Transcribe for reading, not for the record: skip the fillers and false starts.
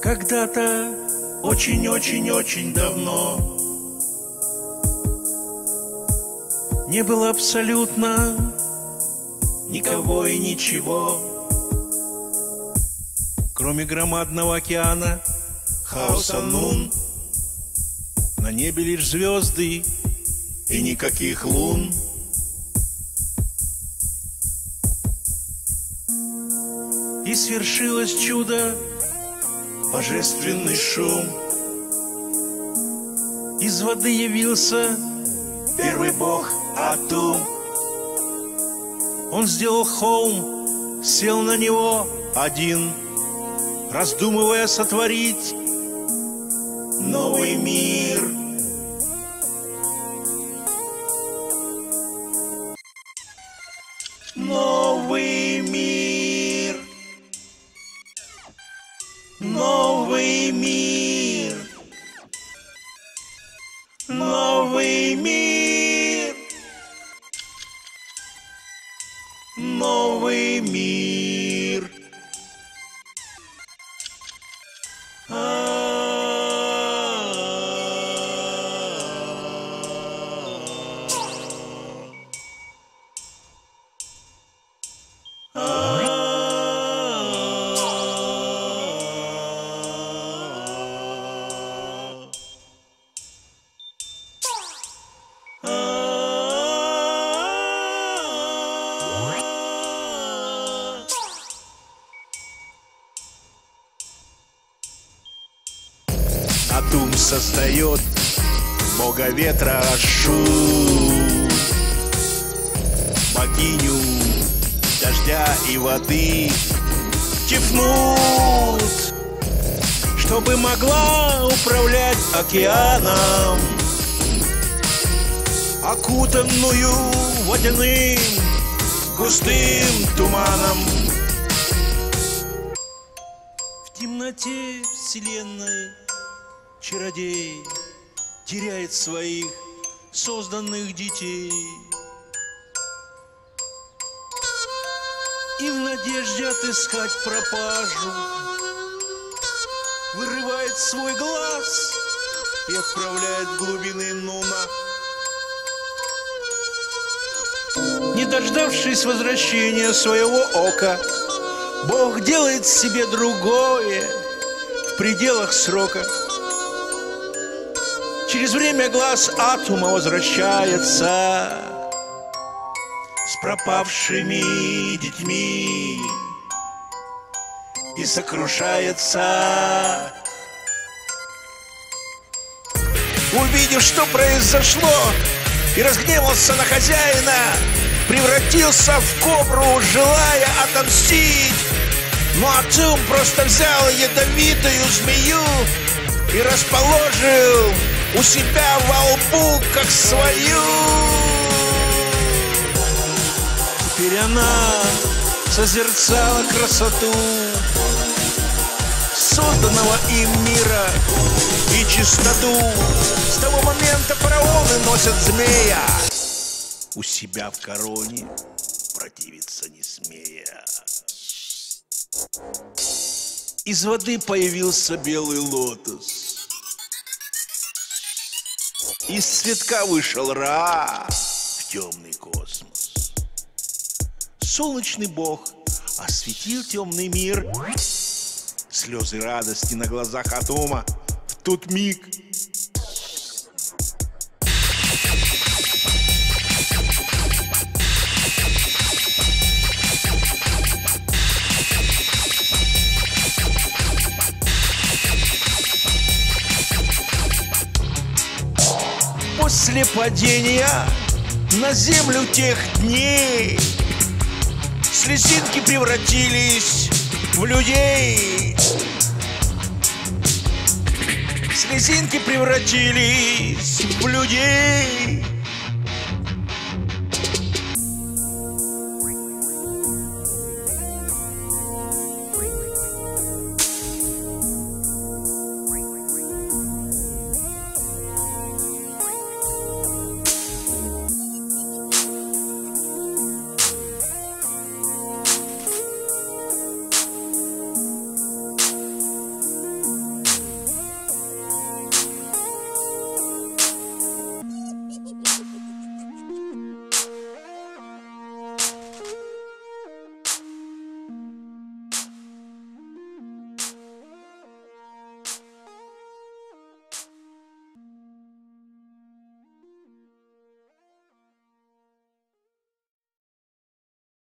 Когда-то очень-очень-очень давно не было абсолютно никого и ничего, кроме громадного океана хаоса Нун. На небе лишь звезды и никаких лун. И свершилось чудо, божественный шум. Из воды явился первый бог Атум. Он сделал холм, сел на него один, раздумывая сотворить новый мир. Новый мир. Новый мир. Новый мир. Новый мир. Атум создает бога ветра Шу, богиню дождя и воды Тифнут, чтобы могла управлять океаном, окутанную водяным густым туманом. В темноте вселенной чародей теряет своих созданных детей, и в надежде отыскать пропажу вырывает свой глаз и отправляет в глубины Нуна. Не дождавшись возвращения своего ока, Бог делает себе другое в пределах срока. Через время глаз Атума возвращается с пропавшими детьми и сокрушается. Увидев, что произошло, и разгневался на хозяина, превратился в кобру, желая отомстить. Но Атум просто взял ядовитую змею и расположил у себя во лбу, как свою. Теперь она созерцала красоту созданного им мира и чистоту. С того момента фараоны носят змея у себя в короне, противиться не смея. Из воды появился белый лотос. Из цветка вышел Ра в темный космос. Солнечный бог осветил темный мир. Слезы радости на глазах Атума в тот миг. После падения на землю тех дней слезинки превратились в людей. Слезинки превратились в людей.